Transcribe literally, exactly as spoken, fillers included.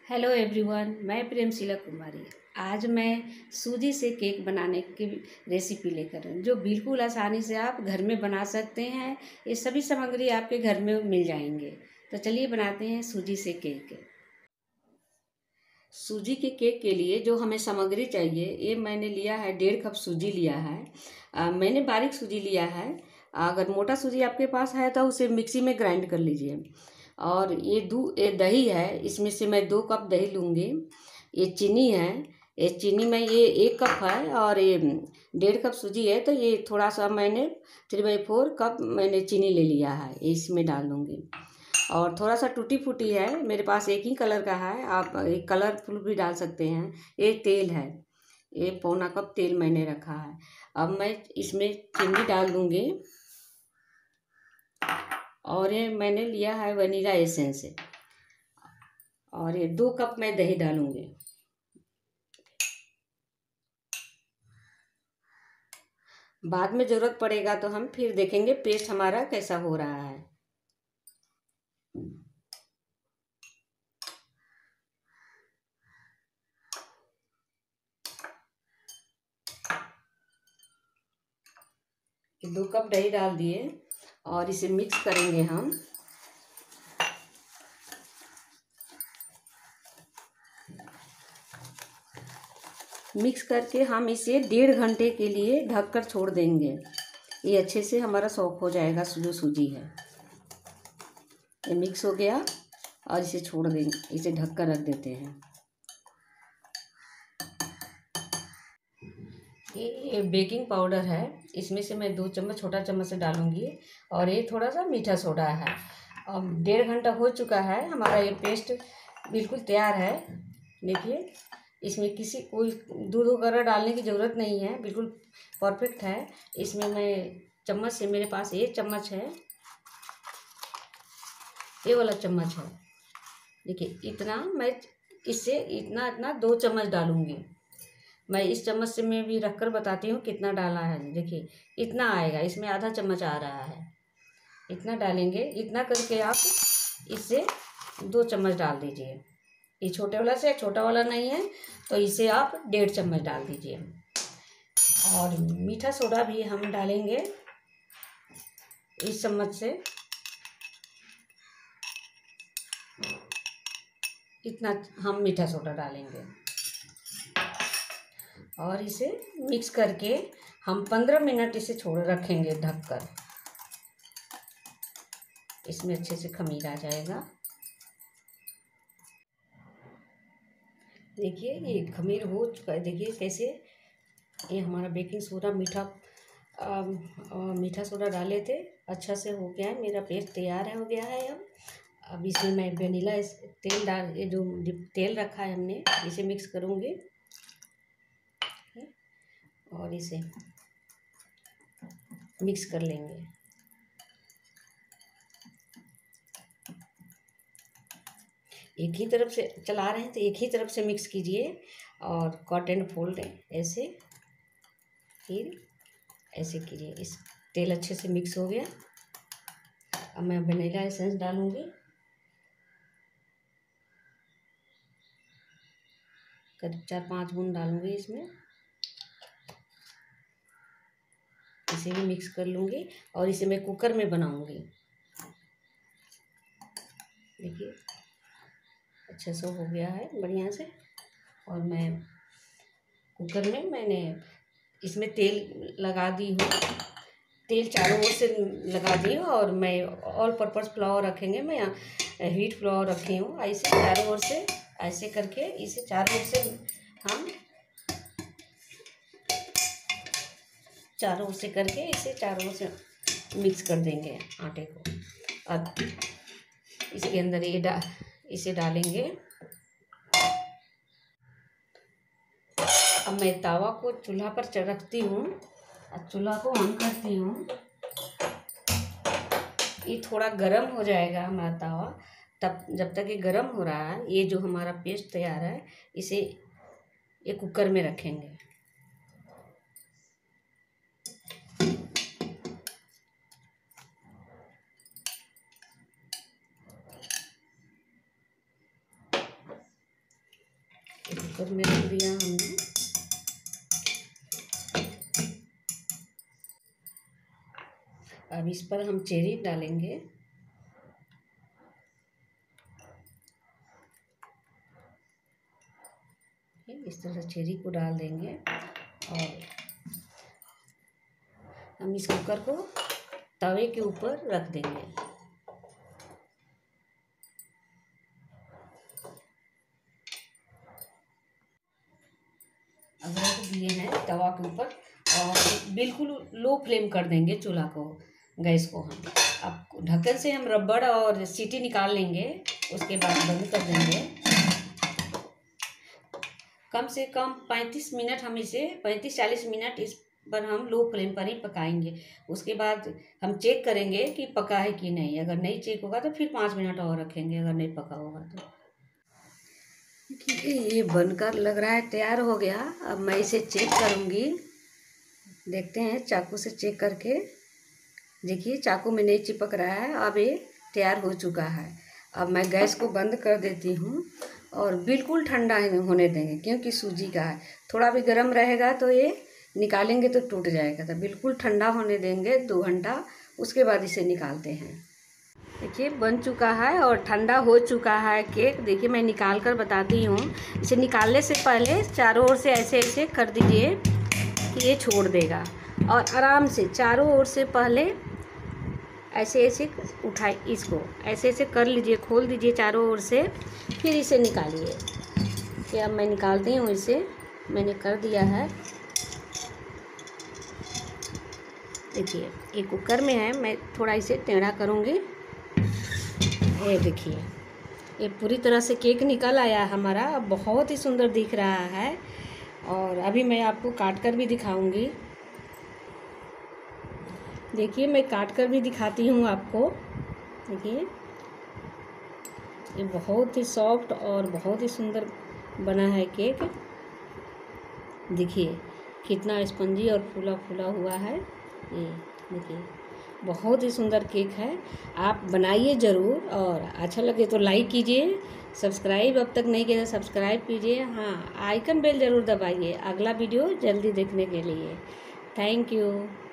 Hello everyone, मैं प्रेमशिला कुमारी। आज मैं सूजी से केक बनाने की रेसिपी लेकर आई, जो बिल्कुल आसानी से आप घर में बना सकते हैं। ये सभी सामग्री आपके घर में मिल जाएंगे। तो चलिए बनाते हैं सूजी से केक। सूजी के केक के लिए जो हमें सामग्री चाहिए, ये मैंने लिया है, डेढ़ कप सूजी लिया है। आ, मैंने बारीक सूजी लिया है। अगर मोटा सूजी आपके पास है तो उसे मिक्सी में ग्राइंड कर लीजिए। और ये दूध ये दही है, इसमें से मैं दो कप दही लूँगी। ये चीनी है, ये चीनी में ये एक कप है। और ये डेढ़ कप सूजी है, तो ये थोड़ा सा मैंने थ्री बाई फोर कप मैंने चीनी ले लिया है, ये इसमें डाल दूँगी। और थोड़ा सा टूटी फूटी है, मेरे पास एक ही कलर का है, आप एक कलरफुल भी डाल सकते हैं। ये तेल है, ये पौना कप तेल मैंने रखा है। अब मैं इसमें चीनी डाल दूँगी। और ये मैंने लिया है वनीला एसेंस। और ये दो कप मैं दही डालूंगी। बाद में ज़रूरत पड़ेगा तो हम फिर देखेंगे पेस्ट हमारा कैसा हो रहा है। दो कप दही डाल दिए और इसे मिक्स करेंगे हम। मिक्स करके हम इसे डेढ़ घंटे के लिए ढककर छोड़ देंगे। ये अच्छे से हमारा सॉक हो जाएगा। जो सूजी है ये मिक्स हो गया और इसे छोड़ देंगे, इसे ढककर रख देते हैं। ये बेकिंग पाउडर है, इसमें से मैं दो चम्मच छोटा चम्मच से डालूंगी। और ये थोड़ा सा मीठा सोडा है। अब डेढ़ घंटा हो चुका है, हमारा ये पेस्ट बिल्कुल तैयार है। देखिए, इसमें किसी कोई दूध वगैरह डालने की ज़रूरत नहीं है, बिल्कुल परफेक्ट है। इसमें मैं चम्मच से, मेरे पास ये चम्मच है, ये वाला चम्मच है। देखिए, इतना मैं इससे इतना इतना दो चम्मच डालूंगी। मैं इस चम्मच से मैं भी रखकर बताती हूँ कितना डाला है। देखिए, इतना आएगा, इसमें आधा चम्मच आ रहा है। इतना डालेंगे, इतना करके आप इससे दो चम्मच डाल दीजिए। ये छोटे वाला से, छोटा वाला नहीं है तो इसे आप डेढ़ चम्मच डाल दीजिए। और मीठा सोडा भी हम डालेंगे इस चम्मच से। इतना हम मीठा सोडा डालेंगे और इसे मिक्स करके हम पंद्रह मिनट इसे छोड़ रखेंगे ढककर। इसमें अच्छे से खमीर आ जाएगा। देखिए, ये खमीर हो चुका है। देखिए कैसे ये हमारा बेकिंग सोडा, मीठा आ, आ, मीठा सोडा डाले थे, अच्छा से हो गया है। मेरा पेस्ट तैयार है, हो गया है। अब अब इसमें मैं वेनिला तेल डाल, ये जो तेल रखा है हमने, इसे मिक्स करूँगी और इसे मिक्स कर लेंगे। एक ही तरफ से चला रहे हैं तो एक ही तरफ से मिक्स कीजिए और कट एंड फोल्ड ऐसे, फिर ऐसे कीजिए। इस तेल अच्छे से मिक्स हो गया। अब मैं वनीला एसेंस डालूंगी, करीब चार पाँच बूंद डालूंगी इसमें। इसे भी मिक्स कर लूँगी और इसे मैं कुकर में बनाऊंगी। देखिए, अच्छा सा हो गया है बढ़िया से। और मैं कुकर में मैंने इसमें तेल लगा दी हूँ, तेल चारों ओर से लगा दी हूँ। और मैं ऑल पर्पस फ्लावर रखेंगे, मैं यहाँ व्हीट फ्लावर रखी हूँ। ऐसे चारों ओर से ऐसे करके इसे चारों ओर से हम चारों ओर से करके इसे चारों ओर से मिक्स कर देंगे आटे को। अब इसके अंदर ये डा इसे डालेंगे। अब मैं तावा को चूल्हा पर रखती हूँ और चूल्हा को ऑन करती हूँ। ये थोड़ा गरम हो जाएगा हमारा तावा, तब जब तक ये गरम हो रहा है, ये जो हमारा पेस्ट तैयार है, इसे ये कुकर में रखेंगे। कुकर में रख दिया हमने। अब इस पर हम चेरी डालेंगे। इस तरह चेरी को डाल देंगे और हम इस कुकर को तवे के ऊपर रख देंगे। अब रख दिए हैं तवा के ऊपर और बिल्कुल लो फ्लेम कर देंगे चूल्हा को, गैस को। हम अब ढक्कन से हम रबड़ और सीटी निकाल लेंगे, उसके बाद बंद कर देंगे। कम से कम पैंतीस मिनट हम इसे पैंतीस चालीस मिनट इस पर हम लो फ्लेम पर ही पकाएंगे। उसके बाद हम चेक करेंगे कि पका है कि नहीं। अगर नहीं चेक होगा तो फिर पाँच मिनट और रखेंगे, अगर नहीं पका होगा तो। देखिए ये बनकर लग रहा है तैयार हो गया। अब मैं इसे चेक करूँगी, देखते हैं चाकू से चेक करके। देखिए चाकू में नहीं चिपक रहा है, अब ये तैयार हो चुका है। अब मैं गैस को बंद कर देती हूँ और बिल्कुल ठंडा होने देंगे, क्योंकि सूजी का है। थोड़ा भी गर्म रहेगा तो ये निकालेंगे तो टूट जाएगा। तो बिल्कुल ठंडा होने देंगे दो घंटा, उसके बाद इसे निकालते हैं। देखिए बन चुका है और ठंडा हो चुका है केक। देखिए मैं निकाल कर बताती हूँ। इसे निकालने से पहले चारों ओर से ऐसे ऐसे कर दीजिए कि ये छोड़ देगा, और आराम से चारों ओर से पहले ऐसे ऐसे उठाए, इसको ऐसे ऐसे कर लीजिए, खोल दीजिए चारों ओर से, फिर इसे निकालिए। कि अब मैं निकालती हूँ इसे, मैंने कर दिया है। देखिए ये कुकर में है, मैं थोड़ा इसे टेढ़ा करूँगी। ये देखिए ये पूरी तरह से केक निकल आया हमारा, अब बहुत ही सुंदर दिख रहा है। और अभी मैं आपको काट कर भी दिखाऊंगी। देखिए मैं काट कर भी दिखाती हूँ आपको। देखिए ये बहुत ही सॉफ्ट और बहुत ही सुंदर बना है केक। देखिए कितना स्पंजी और फूला फूला हुआ है। ये देखिए बहुत ही सुंदर केक है। आप बनाइए ज़रूर, और अच्छा लगे तो लाइक कीजिए, सब्सक्राइब अब तक नहीं किया तो सब्सक्राइब कीजिए। हाँ आइकन बेल ज़रूर दबाइए अगला वीडियो जल्दी देखने के लिए। Thank you.